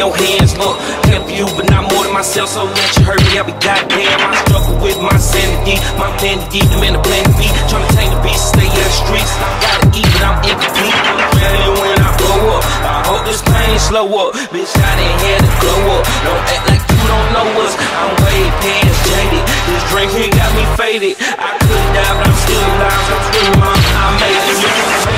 your hands, look. Help you, but not more than myself, so let you hurt me. I be goddamn, I struggle with my sanity. My vanity, the man to plan to be. Tryna tame the beast, stay in the streets. I gotta eat, but I'm incomplete. I'm ready when I blow up. I hope this pain slow up. Bitch, I didn't have to glow up. Don't act like you don't know us. I'm way past jaded. This drink here got me faded. I couldn't die, but I'm still alive. I'm still alive. I made it.